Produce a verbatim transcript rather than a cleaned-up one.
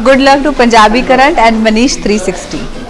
Good luck to Punjabi Current and Manish three sixty.